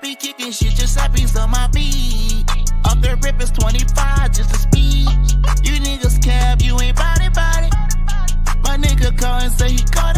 be kicking shit, just slapping on my feet. Off the rip is 25, just the speed. You niggas cap, you ain't body. My nigga call and say he caught